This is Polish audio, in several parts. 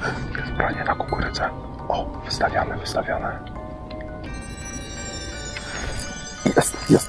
Jest branie na kukurydzę. O, wystawiamy. Jest.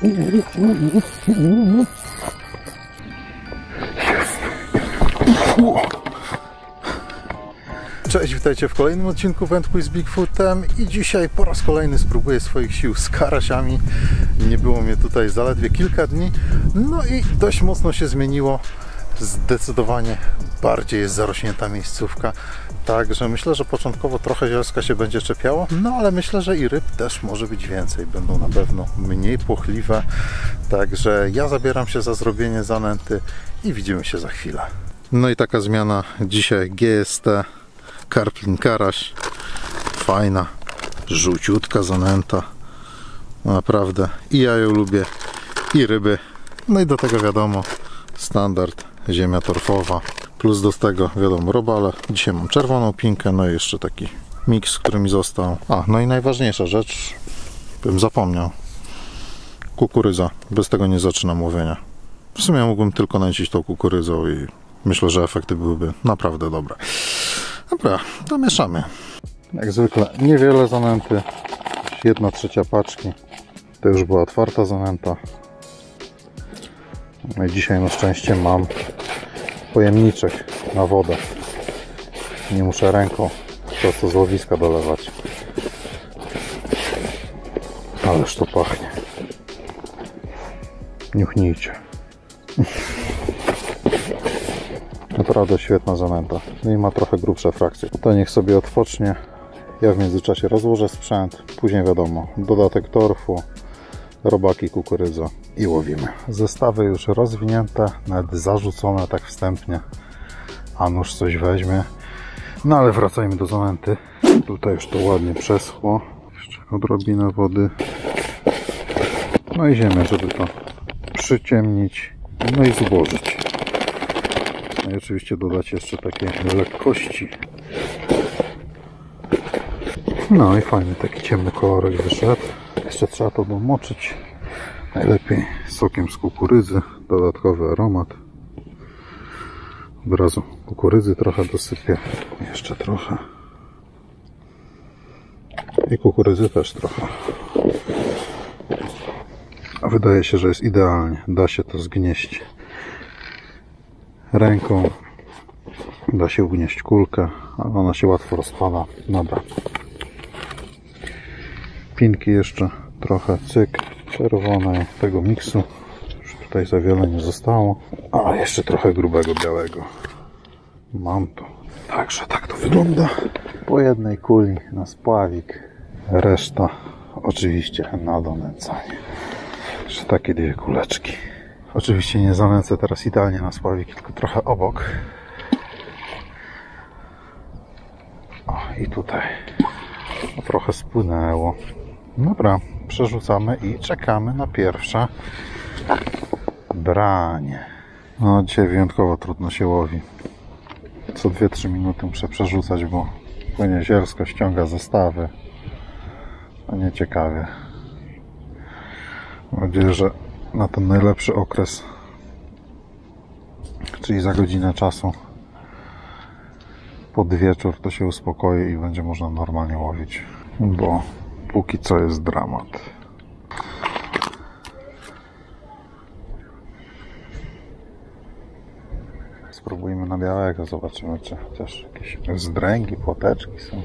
Cześć, witajcie w kolejnym odcinku Wędkuj z Bigfootem i dzisiaj po raz kolejny spróbuję swoich sił z karasiami. Nie było mnie tutaj zaledwie kilka dni, no i dość mocno się zmieniło. Zdecydowanie bardziej jest zarośnięta miejscówka, także myślę, że początkowo trochę zielska się będzie czepiało, no ale myślę, że i ryb też może być więcej, będą na pewno mniej płochliwe, także ja zabieram się za zrobienie zanęty i widzimy się za chwilę. No i taka zmiana dzisiaj GST Karplin Karaś, fajna, żółciutka zanęta, naprawdę i ja ją lubię, i ryby, no i do tego wiadomo standard ziemia torfowa, plus do tego wiadomo robale, dzisiaj mam czerwoną pinkę, no i jeszcze taki miks, który mi został. No i najważniejsza rzecz, bym zapomniał, kukurydza, bez tego nie zaczynam łowienia. W sumie mógłbym tylko nęcić tą kukurydzą i myślę, że efekty byłyby naprawdę dobre. Dobra, to mieszamy. Jak zwykle niewiele zanęty, 1/3 paczki, to już była otwarta zanęta. No i dzisiaj na szczęście mam pojemniczek na wodę. Nie muszę ręką prosto z łowiska dolewać. Ależ to pachnie. Niuchnijcie. Naprawdę świetna zanęta. No i ma trochę grubsze frakcje. To niech sobie odpocznie. Ja w międzyczasie rozłożę sprzęt. Później wiadomo, dodatek torfu, robaki, kukurydza i łowimy. Zestawy już rozwinięte, nawet zarzucone tak wstępnie. A nuż coś weźmie. No ale wracajmy do zanęty. Tutaj już to ładnie przeschło. Jeszcze odrobinę wody. No i ziemię, żeby to przyciemnić. No i złożyć. No i oczywiście dodać jeszcze takiej lekkości. No i fajny taki ciemny kolorek wyszedł. Jeszcze trzeba to domoczyć. Najlepiej sokiem z kukurydzy. Dodatkowy aromat. Od razu kukurydzy trochę dosypię. Jeszcze trochę. I kukurydzy też trochę. A wydaje się, że jest idealnie. Da się to zgnieść ręką. Da się ugnieść kulkę, ale ona się łatwo rozpada. Dobra. Pinki jeszcze trochę, cyk, czerwonej tego miksu. Już tutaj za wiele nie zostało. A jeszcze trochę grubego białego. Mam to. Także tak to wygląda. Po jednej kuli na spławik. Reszta oczywiście na donęcanie. Jeszcze takie dwie kuleczki. Oczywiście nie zanęcę teraz idealnie na spławik, tylko trochę obok. O, i tutaj trochę spłynęło. Dobra, przerzucamy i czekamy na pierwsze branie. No, dzisiaj wyjątkowo trudno się łowi. Co 2-3 minuty muszę przerzucać, bo płynie zielsko, ściąga zestawy. A nie ciekawie. Mam nadzieję, że na ten najlepszy okres, czyli za godzinę czasu, pod wieczór, to się uspokoi i będzie można normalnie łowić, bo póki co jest dramat. Spróbujmy na białego, zobaczymy, czy chociaż jakieś zdręgi, płoteczki są.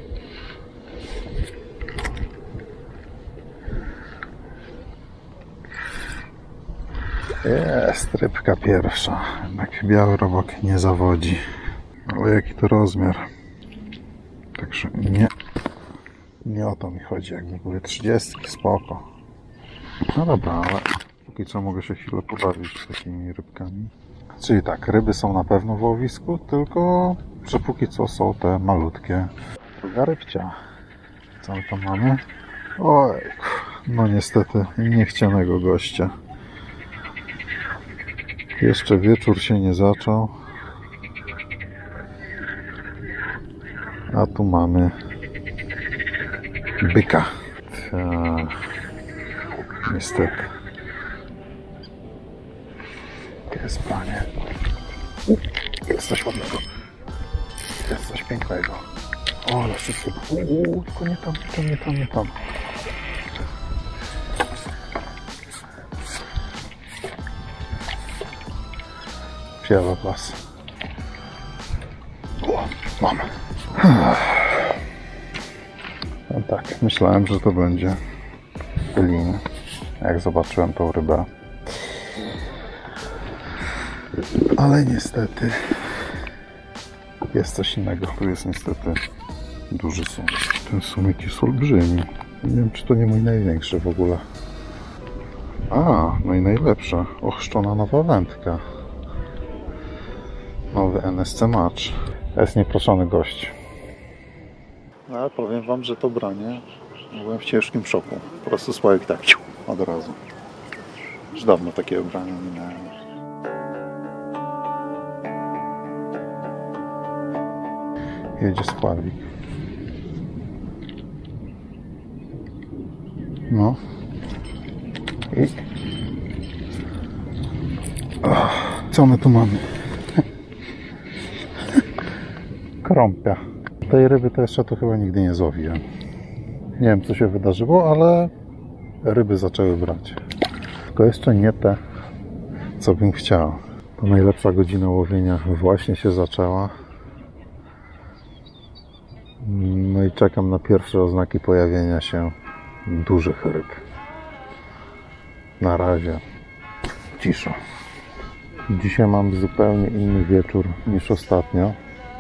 Jest rybka pierwsza. Jednak biały robak nie zawodzi. Ale jaki to rozmiar. Także nie o to mi chodzi. Jakby były 30, spoko. No dobra, ale póki co mogę się chwilę pobawić z takimi rybkami. Czyli tak, ryby są na pewno w łowisku, tylko że póki co są te malutkie. Druga rybcia. Co my tam mamy? Oj, no niestety niechcianego gościa. Jeszcze wieczór się nie zaczął. A tu mamy byka. Niestety. Jest panie. Jest coś ładnego. Jest coś pięknego. O, ale szybko. Tylko nie tam, nie tam, nie tam, nie tam. Wzięła was. O, mamy. No tak, myślałem, że to będzie lin, jak zobaczyłem tą rybę. Ale niestety jest coś innego. Tu jest niestety duży sumik. Ten sumik jest olbrzymi. Nie wiem, czy to nie mój największy w ogóle. A, no i najlepsza. Ochrzczona nowa wędka. Nowy NSC Match. Jest nieproszony gość. Ale powiem wam, że to branie byłem w ciężkim szoku. Po prostu Sławek tak od razu. Już dawno takiego brania nie miałem. Jedzie Sławik. No. I... co my tu mamy? Krąpia. Tej ryby to jeszcze to chyba nigdy nie złowiłem. Nie wiem, co się wydarzyło, ale ryby zaczęły brać. Tylko jeszcze nie te, co bym chciał. To najlepsza godzina łowienia właśnie się zaczęła. No i czekam na pierwsze oznaki pojawienia się dużych ryb. Na razie cisza. Dzisiaj mam zupełnie inny wieczór niż ostatnio.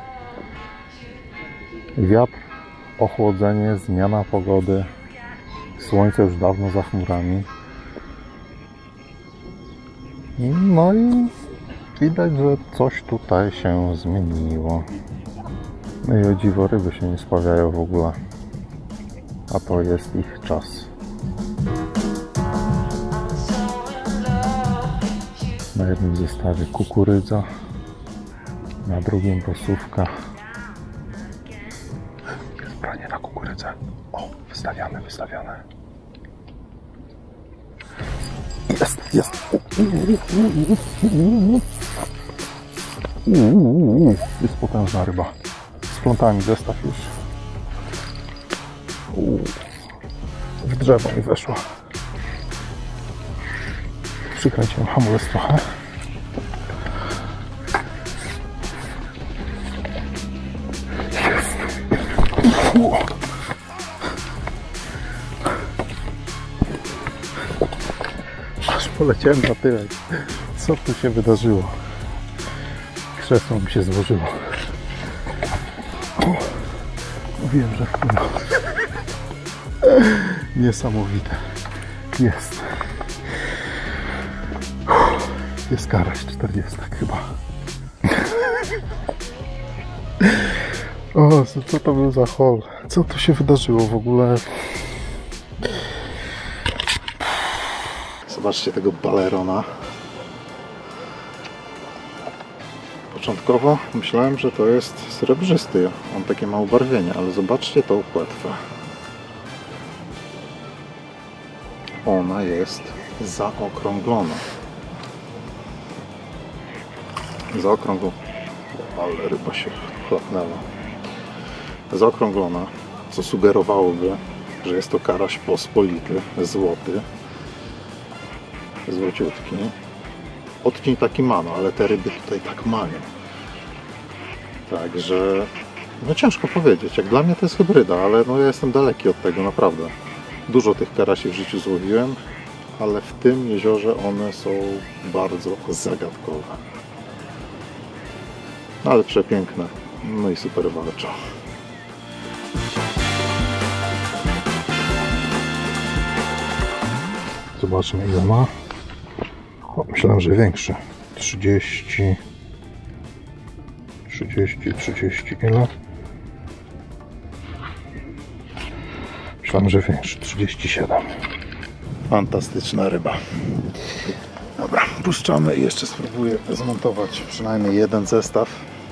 Wiatr, ochłodzenie, zmiana pogody. Słońce już dawno za chmurami. No i widać, że coś tutaj się zmieniło. No i o dziwo, ryby się nie spławiają w ogóle. A to jest ich czas. Na jednym zestawie kukurydza, na drugim posówka. Jest branie na kukurydzę. O, wystawiane. Jest. Jest potężna ryba. Z plątami zestaw już. W drzewo mi weszła. Przykręciłem hamulec trochę. Jest. Aż poleciałem na tyłek. Co tu się wydarzyło? Krzesło mi się złożyło. O, mówiłem, że wpłynął. Niesamowite. Jest. Jest karaś 40 chyba. O, co to był za hol? Co tu się wydarzyło w ogóle? Zobaczcie tego balerona. Początkowo myślałem, że to jest srebrzysty. On takie ma ubarwienie, ale zobaczcie tą płetwę. Ona jest zaokrąglona. Ale ryba się chlapnęła. Zaokrąglona, co sugerowałoby, że jest to karaś pospolity, złoty, złociutki. Odcień taki ma, no, ale te ryby tutaj tak mają. Także no ciężko powiedzieć. Jak dla mnie to jest hybryda, ale no ja jestem daleki od tego, naprawdę. Dużo tych karasi w życiu złowiłem, ale w tym jeziorze one są bardzo zagadkowe. Ale przepiękne. No i super walczą. Zobaczmy, ile ma. O, myślałem, że większy. 30 ile? Myślałem, że większy. 37. Fantastyczna ryba. Dobra, puszczamy i jeszcze spróbuję zmontować przynajmniej jeden zestaw.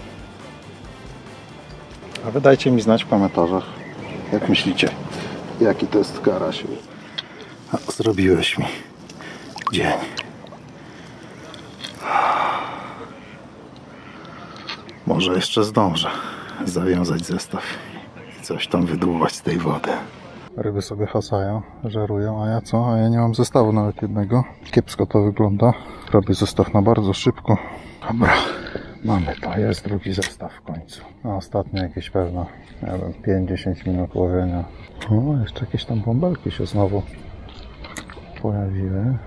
A wy dajcie mi znać w komentarzach, jak myślicie, jaki to jest karaś. A, zrobiłeś mi dzień. Może jeszcze zdążę. zawiązać zestaw i coś tam wydłuwać z tej wody. Ryby sobie hasają, żerują, a ja co? A ja nie mam zestawu nawet jednego. Kiepsko to wygląda. Robię zestaw na bardzo szybko. Dobra, mamy to. Jest drugi zestaw w końcu. A ostatnie jakieś pewno, nie wiem, 5-10 minut łowienia. O, jeszcze jakieś tam bąbelki się znowu pojawiły.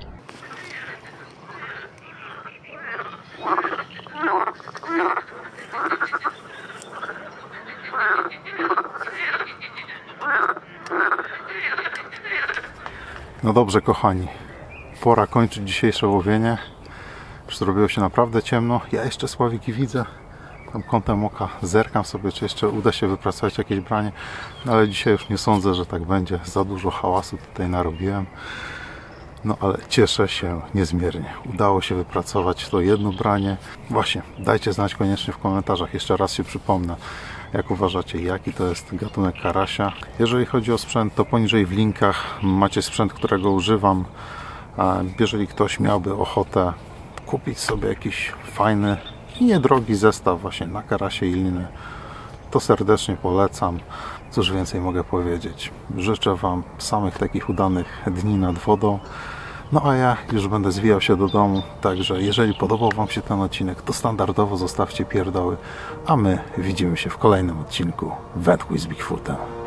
No dobrze, kochani, pora kończyć dzisiejsze łowienie. Już zrobiło się naprawdę ciemno. Ja jeszcze sławiki widzę. Tam kątem oka zerkam sobie, czy jeszcze uda się wypracować jakieś branie. No ale dzisiaj już nie sądzę, że tak będzie. Za dużo hałasu tutaj narobiłem. No ale cieszę się niezmiernie. Udało się wypracować to jedno branie. Właśnie, dajcie znać koniecznie w komentarzach. Jeszcze raz się przypomnę, jak uważacie, jaki to jest gatunek karasia. Jeżeli chodzi o sprzęt, to poniżej w linkach macie sprzęt, którego używam. Jeżeli ktoś miałby ochotę kupić sobie jakiś fajny i niedrogi zestaw właśnie na karasie i liny, to serdecznie polecam. Cóż więcej mogę powiedzieć. Życzę Wam samych takich udanych dni nad wodą. No a ja już będę zwijał się do domu, także jeżeli podobał Wam się ten odcinek, to standardowo zostawcie pierdoły, a my widzimy się w kolejnym odcinku Wędkuj z Bigfootem.